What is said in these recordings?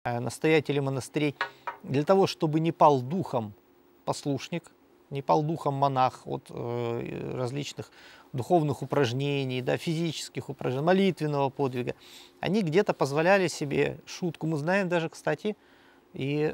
Настоятели монастырей, для того, чтобы не пал духом послушник, не пал духом монах от различных духовных упражнений, да, физических упражнений, молитвенного подвига, они где-то позволяли себе шутку. Мы знаем даже, кстати, и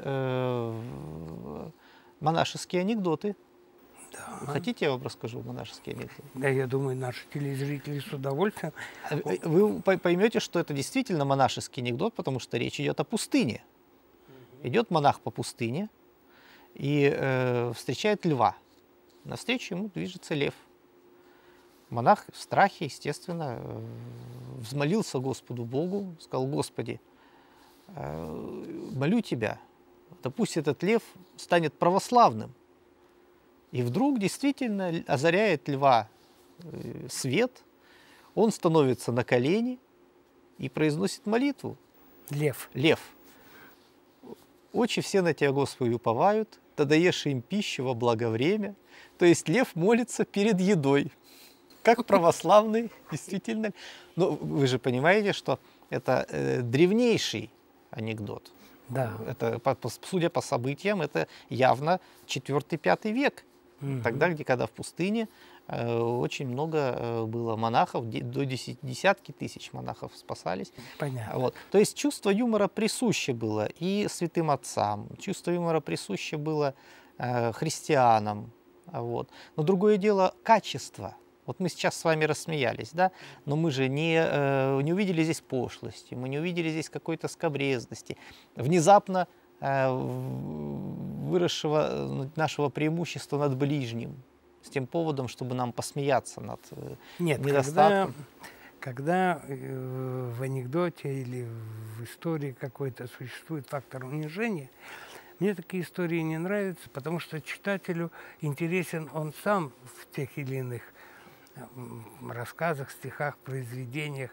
монашеские анекдоты. Да. Хотите, я вам расскажу монашеские анекдоты? Да, я думаю, наши телезрители с удовольствием. Вы поймете, что это действительно монашеский анекдот, потому что речь идет о пустыне. Идет монах по пустыне и встречает льва. Навстречу ему движется лев. Монах в страхе, естественно, взмолился Господу Богу, сказал: Господи, молю Тебя, да пусть этот лев станет православным. И вдруг действительно озаряет льва свет, он становится на колени и произносит молитву. Лев. Лев. Очи все на Тебя, Господи, уповают, да даешь им пищу во благо время. То есть лев молится перед едой, как православный, действительно. Но вы же понимаете, что это древнейший анекдот. Да. Это, судя по событиям, это явно 4-5 век. Тогда, когда в пустыне очень много было монахов, до десятки тысяч монахов спасались. Понятно. Вот. То есть чувство юмора присуще было и святым отцам, чувство юмора присуще было христианам. Вот. Но другое дело — качество. Вот мы сейчас с вами рассмеялись, да? Но мы же не увидели здесь пошлости, мы не увидели здесь какой-то скабрезности, внезапно выросшего нашего преимущества над ближним, с тем поводом, чтобы нам посмеяться над недостатком. Когда в анекдоте или в истории какой-то существует фактор унижения, мне такие истории не нравятся, потому что читателю интересен он сам в тех или иных рассказах, стихах, произведениях.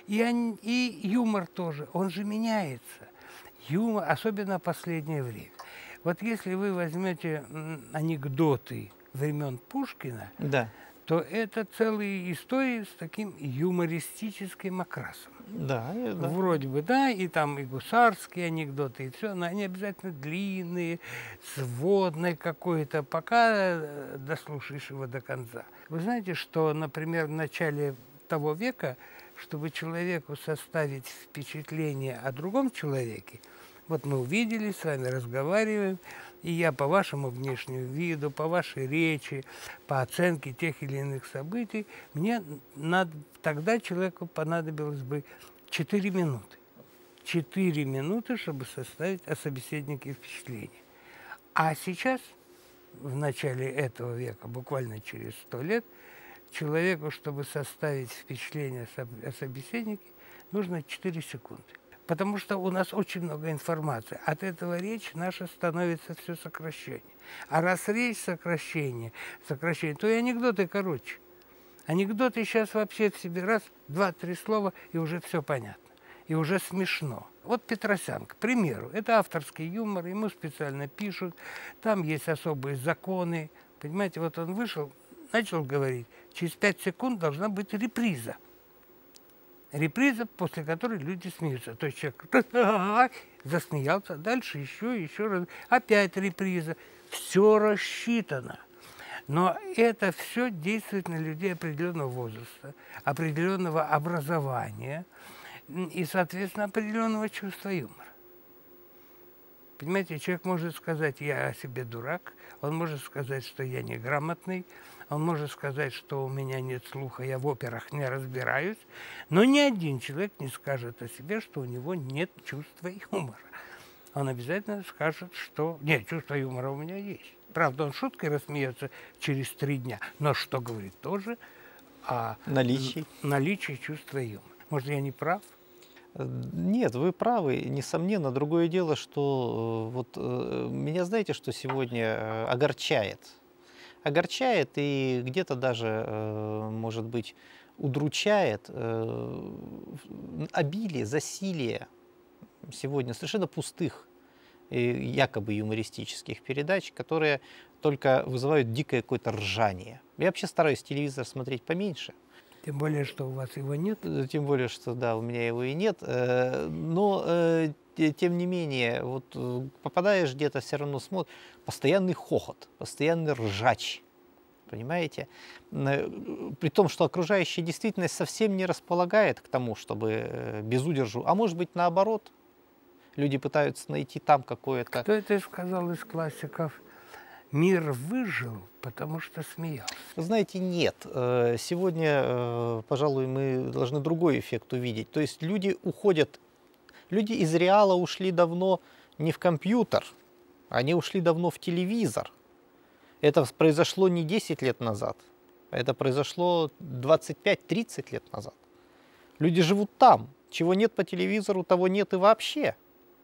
И юмор тоже, он же меняется. Юмор, особенно в последнее время. Вот если вы возьмете анекдоты времен Пушкина, да, то это целые истории с таким юмористическим окрасом. Да, да. Вроде бы, да, и там и гусарские анекдоты, и все, но они обязательно длинные, с вводной какой-то, пока дослушаешь его до конца. Вы знаете, что, например, в начале того века, чтобы человеку составить впечатление о другом человеке, вот мы увиделись, с вами разговариваем, и я по вашему внешнему виду, по вашей речи, по оценке тех или иных событий, тогда человеку понадобилось бы 4 минуты. 4 минуты, чтобы составить о собеседнике впечатление. А сейчас, в начале этого века, буквально через 100 лет, человеку, чтобы составить впечатление о собеседнике, нужно 4 секунды. Потому что у нас очень много информации. От этого речь наша становится все сокращение. А раз речь сокращение, то и анекдоты короче. Анекдоты сейчас вообще в себе раз, 2-3 слова, и уже все понятно. И уже смешно. Вот Петросян, к примеру, это авторский юмор, ему специально пишут, там есть особые законы. Понимаете, вот он вышел, начал говорить, через 5 секунд должна быть реприза. Реприза, после которой люди смеются. То есть человек засмеялся, дальше еще раз, опять реприза. Все рассчитано. Но это все действует на людей определенного возраста, определенного образования и, соответственно, определенного чувства юмора. Понимаете, человек может сказать: я о себе дурак, он может сказать, что я неграмотный, он может сказать, что у меня нет слуха, я в операх не разбираюсь, но ни один человек не скажет о себе, что у него нет чувства юмора. Он обязательно скажет, что нет, чувство юмора у меня есть. Правда, он шуткой рассмеется через 3 дня, но что говорит тоже о наличии чувства юмора. Может, я не прав? Нет, вы правы, несомненно. Другое дело, что вот меня, знаете, что сегодня огорчает? Огорчает и где-то даже, может быть, удручает обилие, засилие сегодня совершенно пустых, якобы юмористических передач, которые только вызывают дикое какое-то ржание. Я вообще стараюсь телевизор смотреть поменьше. Тем более, что у вас его нет. Тем более, что да, у меня его и нет. Но тем не менее, вот попадаешь где-то, все равно смотришь, постоянный хохот, постоянный ржач. Понимаете? При том, что окружающая действительность совсем не располагает к тому, чтобы без удержу. А может быть, наоборот, люди пытаются найти там какое-то... Кто это сказал из классиков? Мир выжил, потому что смеялся. Вы знаете, нет. Сегодня, пожалуй, мы должны другой эффект увидеть. То есть люди уходят, люди из реала ушли давно не в компьютер, они ушли давно в телевизор. Это произошло не 10 лет назад, это произошло 25-30 лет назад. Люди живут там. Чего нет по телевизору, того нет и вообще.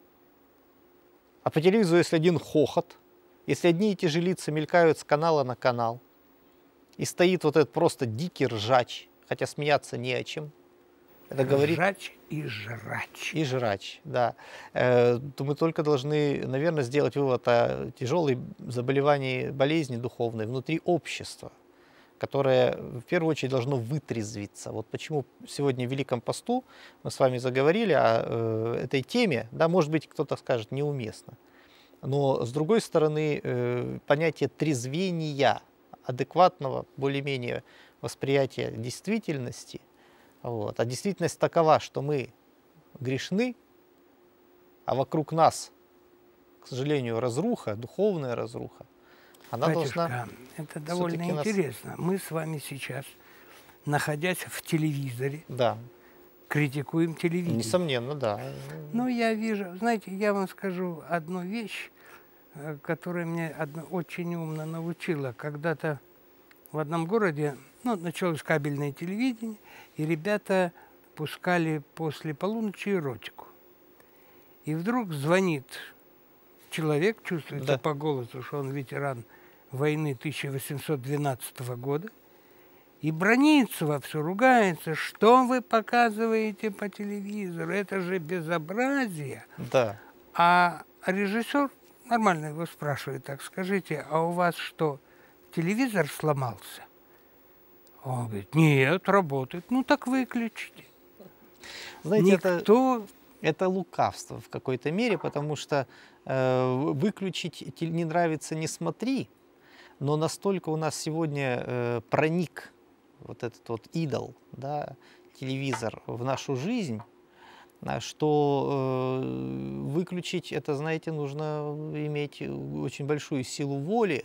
А по телевизору, если один хохот, если одни и те же лица мелькают с канала на канал, и стоит вот этот просто дикий ржач, хотя смеяться не о чем. Это говорит... Ржач и жрач. И жрач, да. То мы только должны, наверное, сделать вывод о тяжелой заболевании, болезни духовной внутри общества, которое в первую очередь должно вытрезвиться. Вот почему сегодня в Великом посту мы с вами заговорили о этой теме, да, может быть, кто-то скажет, неуместно. Но, с другой стороны, понятие трезвения, адекватного, более-менее восприятия действительности, вот. А действительность такова, что мы грешны, а вокруг нас, к сожалению, разруха, духовная разруха, она Батюшка, должна... это довольно интересно. Мы с вами сейчас, находясь в телевизоре, да, критикуем телевидение. Несомненно, да. Ну, я вижу, знаете, я вам скажу одну вещь, которая меня очень умно научила. Когда-то в одном городе, началось кабельное телевидение, и ребята пускали после полуночи эротику. И вдруг звонит человек, чувствуется по голосу, что он ветеран войны 1812 года, и бранится вовсю, ругается, что вы показываете по телевизору, это же безобразие. Да. А режиссер нормально его спрашивает, так скажите, а у вас что, телевизор сломался? Он говорит, нет, работает. Ну так выключите. Знаете, это лукавство в какой-то мере, потому что выключить не нравится, не смотри, но настолько у нас сегодня проник вот этот вот идол, да, телевизор в нашу жизнь, что выключить это, знаете, нужно иметь очень большую силу воли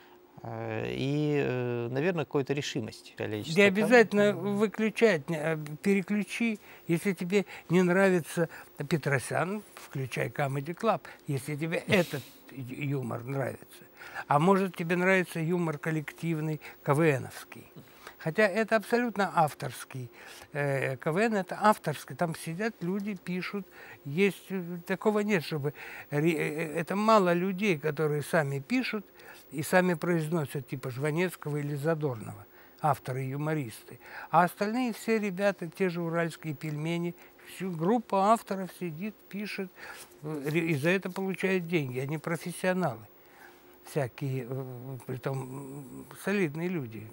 и, наверное, какой-то решимости. Не обязательно выключать, переключи. Если тебе не нравится Петросян, включай Comedy Club, если тебе этот юмор нравится. А может, тебе нравится юмор коллективный, КВНовский. Хотя это абсолютно авторский. КВН – это авторский. Там сидят люди, пишут. Есть, такого нет, чтобы... Это мало людей, которые сами пишут и сами произносят, типа Жванецкого или Задорнова, авторы и юмористы. А остальные все ребята, те же уральские пельмени, всю группу авторов сидит, пишет, и за это получают деньги. Они профессионалы. Всякие, притом солидные люди.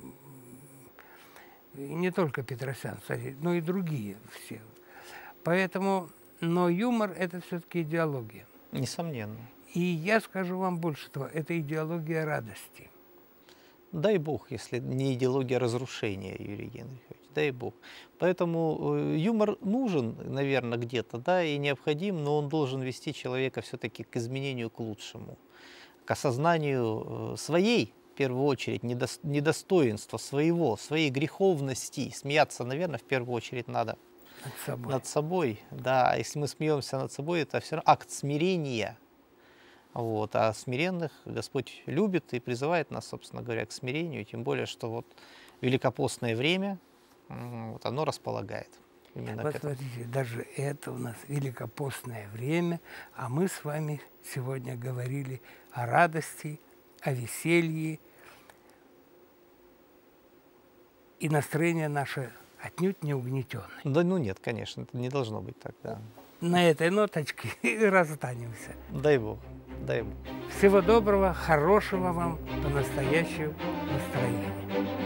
И не только Петросян, но и другие все. Поэтому, но юмор – это все-таки идеология. Несомненно. И я скажу вам больше того, это идеология радости. Дай Бог, если не идеология разрушения, Юрий Генрихович, дай Бог. Поэтому юмор нужен, наверное, где-то, да, и необходим, но он должен вести человека все-таки к изменению к лучшему, к осознанию своей, в первую очередь, недостоинства своей греховности. Смеяться, наверное, в первую очередь надо над собой. Да, если мы смеемся над собой, это все равно акт смирения. Вот. А смиренных Господь любит и призывает нас, собственно говоря, к смирению. Тем более, что вот великопостное время, вот, оно располагает. Вот смотрите, даже это у нас великопостное время, а мы с вами сегодня говорили о радости, о веселье, и настроение наше отнюдь не угнетенное. Да, ну нет, конечно, это не должно быть так, да. На этой ноточке и расстанемся. Дай Бог, дай Бог. Всего доброго, хорошего вам, по-настоящему настроения.